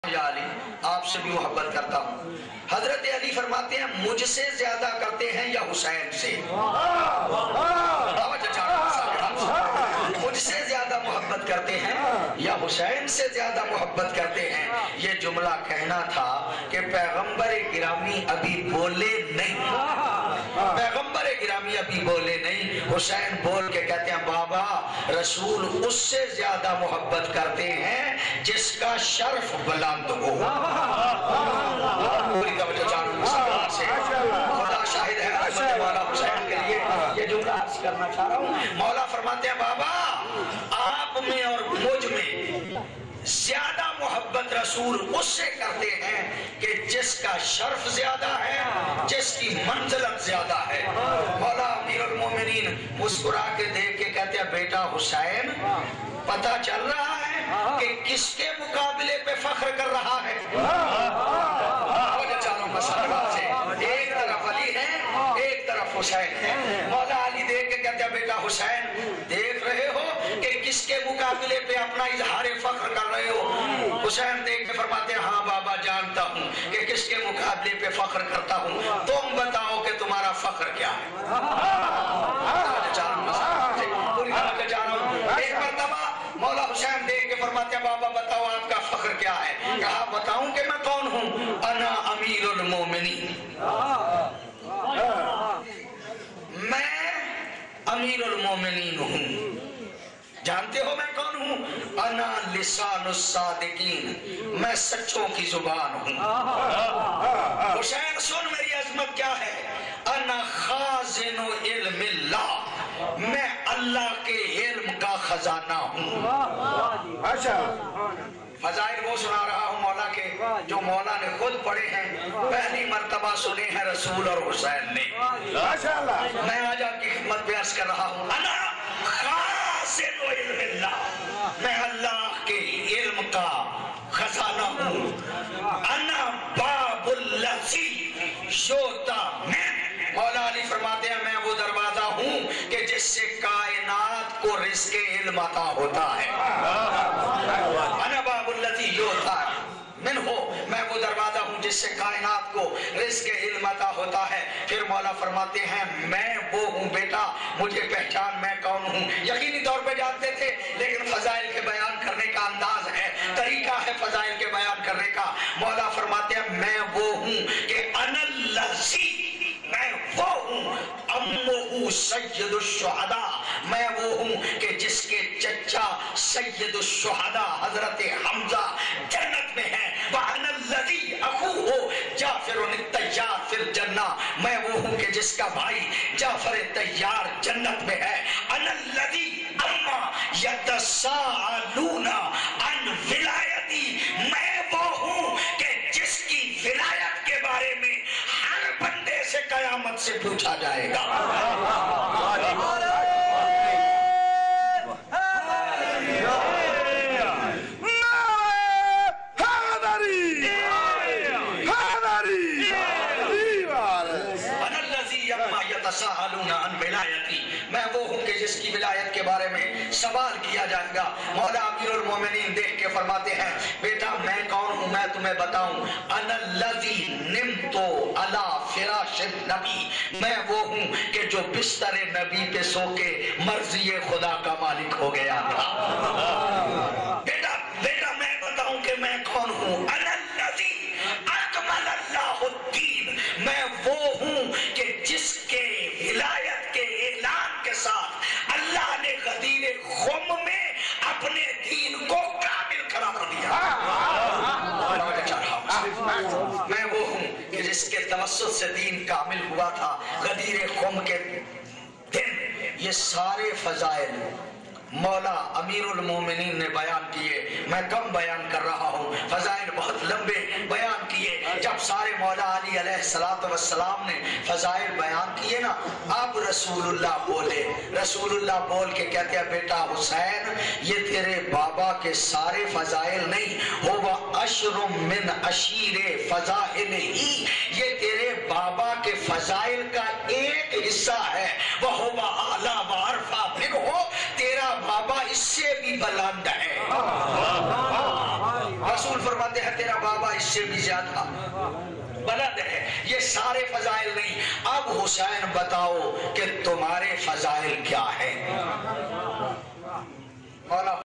یا علی آپ سے بھی محبت کرتا ہوں. حضرت علی فرماتے ہیں مجھ سے زیادہ کرتے ہیں یا حسین سے؟ مجھ سے زیادہ محبت کرتے ہیں یا حسین سے زیادہ محبت کرتے ہیں. یہ جملہ کہنا تھا کہ پیغمبر گرامی ابھی بولے نہیں، پیغمبر گرامی ابھی بولے نہیں. حسین بول کے کہتے ہیں بابا رسول اس سے زیادہ محبت کرتے ہیں جس کا شرف بلند ہو. خدا شاہد ہے حضرت مولا حسین کے لیے یہ جملہ عرض کرنا چاہ رہا ہوں. مولا فرماتے ہیں بابا آپ میں اور مجھ میں زیادہ محبت رسول اس سے کرتے ہیں کہ جس کا شرف زیادہ ہے، جس کی منزلت زیادہ ہے. مولا امیر المومنین مسکرا کے دیکھ کے کہتے ہیں بیٹا حسین پتہ چل رہا ہے کہ کس کے مقابلے پہ فخر کر رہا ہے. ایک طرف علی ہے ایک طرف حسین ہے. مولا علی دیکھ کے کہتے ہیں بیٹا حسین دیکھ رہے ہو کہ کس کے مقابلے پہ اپنا اظہار فخر کر رہے ہو؟ حسین دیکھ کے فرماتے ہیں ہاں بابا جانتا ہوں کہ کس کے مقابلے پہ فخر کرتا ہوں. تم بتاؤ کہ تمہارا فخر کیا ہے. ایک مرتبہ مولا حسین دیکھ کے فرماتے ہیں بابا بتاؤ آپ کا فخر کیا ہے؟ کہا بتاؤں کہ میں کون ہوں؟ انا امیر المومنین، میں امیر المومنین ہوں. جانتے ہو میں کون ہوں؟ انا لسان الصادقین، میں سچوں کی زبان ہوں. حسین سن میری عظمت کیا ہے. انا خازن علم اللہ، میں اللہ کے علم کا خزانہ ہوں. فضائل وہ سنا رہا ہوں مولا کے جو مولا نے خود پڑھے ہیں، پہلی مرتبہ سنے ہیں رسول اور حسین نے. میں آج آپ کی خدمت میں عرض کر رہا ہوں انا خازن علم اللہ، میں اللہ کے علم کا خزانہ ہوں. انا باب الذی یؤتی من، مولا علی فرماتے ہیں میں وہ دروازہ ہوں کہ جس سے کائنات کو رزق علم عطا ہوتا ہے. انا باب الذی یؤتی من ہو، میں وہ دروازہ ہوں جس سے کائنات کو رزق علم عطا ہوتا ہے. پھر مولا فرماتے ہیں میں وہ ہوں بیٹا مجھے پہچان میں کون ہوں. یقینی طور پہ جانتے تھے لیکن فضائل کے بیان کرنے کا انداز ہے، طریقہ ہے فضائل کے بیان کرنے کا. مولا فرماتے ہیں میں وہ ہوں کہ انا الذی، میں وہ ہوں امہ سید الشہداء، میں وہ ہوں کہ جس کے چچا سید الشہداء حضرت حمزہ جنت میں ہیں. وَأَنَا الَّذِي أَخُوهُ جعفر الطیار فی الجنہ، میں وہ ہوں کہ جس کا بھائی جعفر طیار جنت میں ہے. أَنَا الَّذِي أَمَّا يَتَسَاءَلُونَ عَنْ وِلَایَتِی، میں وہ ہوں کہ جس کی ولایت کے بارے میں ہر بندے سے قیامت سے پوچھا جائے گا. يتساءلون عن ولایتی، میں وہ ہوں کہ جس کی ولایت کے بارے میں سوال کیا جائے گا. مولا امیر المومنین دیکھ کے فرماتے ہیں بیٹا میں کون ہوں میں تمہیں بتاؤں. انا الذی نمت علی فراش النبی، میں وہ ہوں کہ جو بستر نبی پہ سو کے مرضی خدا کا مالک ہو گیا تھا. بیٹا میں بتاؤں کہ میں کون ہوں. انا الذی اکمل اللہ الدین، میں وہ ہوں کہ جس کے ولایت کے اعلان کے ساتھ اللہ نے غدیر خم میں اپنے دین کو کامل قرار دیا. میں وہ ہوں کہ جس کے توسط سے دین کامل ہوا تھا غدیر خم کے دن. یہ سارے فضائل مولا امیر المومنین نے بیان کیے، میں کم بیان کر رہا ہوں. فضائل بہت لمبے بیان کیے. جب سارے مولا علی علیہ السلام نے فضائل بیان کیے نا، اب رسول اللہ بولے. رسول اللہ بول کے کہتے ہیں بیٹا حسین یہ تیرے بابا کے سارے فضائل نہیں، ہوا عشر من عشیر فضائل ہی، یہ تیرے بابا کے فضائل کا ایک حصہ ہے. وہ ہوا اعلیٰ و عرفہ، پھر ہو تیرا بابا اس سے بھی بلند ہے. رسول فرماتے ہیں تیرا اس سے بھی زیادہ بلند ہے. یہ سارے فضائل نہیں. اب حسین بتاؤ کہ تمہارے فضائل کیا ہیں.